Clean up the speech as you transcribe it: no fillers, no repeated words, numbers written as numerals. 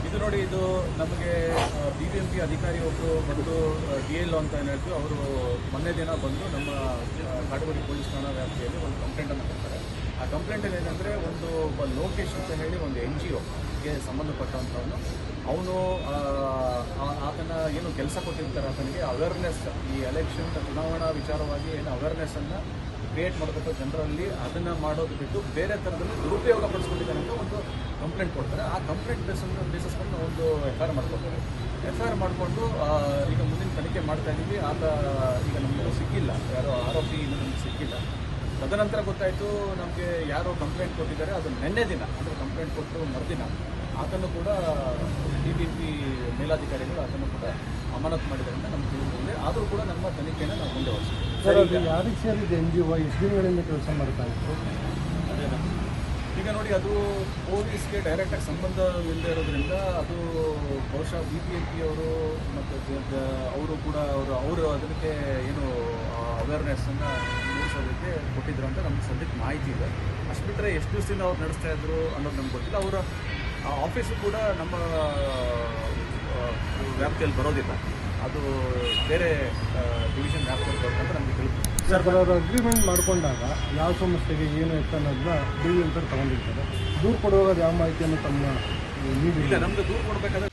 ಇದು ನೋಡಿ, ಇದು ನಮಗೆ BBMP ಅಧಿಕಾರಿ ಒಬ್ಬರು ಮತ್ತು DL ಅಂತ ಏನು ಹೇಳ್ತೀವಿ ಅವರು ಮೊನ್ನೆ ದಿನ ಬಂದು ನಮ್ಮ ಕಾಟಗೋಡಿ ಪೊಲೀಸ್ ಠಾಣಾ ವ್ಯಾಪ್ತಿಯಲ್ಲಿ ಒಂದು ಕಂಪ್ಲೇಂಟನ್ನು ಕೊಡ್ತಾರೆ. ಆ ಕಂಪ್ಲೇಂಟಲ್ಲಿ ಏನಂದರೆ ಒಂದು ಲೋಕೇಶ್ ಅಂತ ಹೇಳಿ ಒಂದು NGOಗೆ ಸಂಬಂಧಪಟ್ಟಂಥವನು ಅವನು ಆತನ ಏನು ಕೆಲಸ ಕೊಟ್ಟಿರ್ತಾರೆ ಆತನಿಗೆ ಅವೇರ್ನೆಸ್, ಈ ಎಲೆಕ್ಷನ್ ಚುನಾವಣಾ ವಿಚಾರವಾಗಿ ಏನು ಅವೇರ್ನೆಸ್ಸನ್ನು ಕ್ರಿಯೇಟ್ ಮಾಡಬೇಕು ಜನರಲ್ಲಿ, ಅದನ್ನು ಮಾಡೋದು ಬಿಟ್ಟು ಬೇರೆ ಥರದಲ್ಲಿ ದುರುಪಯೋಗ ಪಡಿಸ್ಕೊಂಡಿದ್ದಾರೆ ಅಂತ ಒಂದು ಕಂಪ್ಲೇಂಟ್ ಕೊಡ್ತಾರೆ. ಆ ಕಂಪ್ಲೇಂಟ್ ಬೇಸಸ್ ಮೇಲೆ ಒಂದು FIR ಮಾಡ್ಕೊಳ್ತಾರೆ. FIR ಮಾಡಿಕೊಂಡು ಈಗ ಮುಂದಿನ ತನಿಖೆ ಮಾಡ್ತಾ ಇದ್ದೀವಿ. ಆತ ಈಗ ನಮಗೂ ಸಿಕ್ಕಿಲ್ಲ, ಯಾರೋ ಆರೋಪಿ ಇನ್ನೂ ನಮಗೆ ಸಿಕ್ಕಿಲ್ಲ. ತದನಂತರ ಗೊತ್ತಾಯಿತು ನಮಗೆ ಯಾರೋ ಕಂಪ್ಲೇಂಟ್ ಕೊಟ್ಟಿದ್ದಾರೆ, ಅದು ನಿನ್ನೆ ದಿನ ಅಂದರೆ ಕಂಪ್ಲೇಂಟ್ ಕೊಟ್ಟು ಮರುದಿನ ಆತನ್ನು ಕೂಡ BBMP ಮೇಲಾಧಿಕಾರಿಗಳು ಆತನ್ನು ಕೂಡ ಅಮಾನತು ಮಾಡಿದ್ದರಿಂದ ನಮ್ಗೆ ತಿಳಿದುಕೊಂಡೆ. ಆದರೂ ಕೂಡ ನಮ್ಮ ತನಿಖೆಯನ್ನು ನಾವು ಮುಂದೆ ಹೊರಿಸ್ತೀವಿ. ಸರ್, ಅದು ಯಾರಿಗೆ ಸೇರಿದೆ NGO? ಎಷ್ಟು ದಿನಗಳಿಂದ ಕೆಲಸ ಮಾಡ್ತಾ ಇತ್ತು? ಈಗ ನೋಡಿ, ಅದು ಪೊಲೀಸ್ಗೆ ಡೈರೆಕ್ಟಾಗಿ ಸಂಬಂಧ ಇಲ್ಲದೆ ಇರೋದ್ರಿಂದ ಅದು ಬಹುಶಃ BBMP ಅವರು ಮತ್ತು ಅವರು ಕೂಡ ಅವರು ಅದಕ್ಕೆ ಏನು ಅವೇರ್ನೆಸ್ಸನ್ನು ಮೂಡಿಸೋದಕ್ಕೆ ಕೊಟ್ಟಿದ್ರು ಅಂತ ನಮ್ಗೆ ಸದ್ಯಕ್ಕೆ ಮಾಹಿತಿ ಇದೆ. ಅಷ್ಟು ಬಿಟ್ಟರೆ ಎಷ್ಟು ದಿವಸದಿಂದ ಅವ್ರು ನಡೆಸ್ತಾ ಇದ್ರು ಅನ್ನೋದು ನಮ್ಗೆ ಗೊತ್ತಿಲ್ಲ. ಅವರ ಆಫೀಸು ಕೂಡ ನಮ್ಮ ವ್ಯಾಪ್ತಿಯಲ್ಲಿ ಬರೋದಿಲ್ಲ, ಅದು ಬೇರೆ ಡಿವಿಷನ್ ವ್ಯಾಪ್ತಿಯಲ್ಲಿ ಬರೋದಂತ ನಮಗೆ ತಿಳಿದು. ಸರ್, ಅವರು ಅಗ್ರಿಮೆಂಟ್ ಮಾಡಿಕೊಂಡಾಗ ಯಾವ ಸಂಸ್ಥೆಗೆ ಏನು ಎತ್ತ ಅನ್ನೋದನ್ನ BBMP ತಗೊಂಡಿರ್ತಾರೆ. ದೂರು ಕೊಡುವಾಗ ಯಾವ ಮಾಹಿತಿಯನ್ನು ತಮ್ಮ ಇಲ್ಲ, ನಮ್ದು ದೂರು ಕೊಡಬೇಕಾದ್ರೆ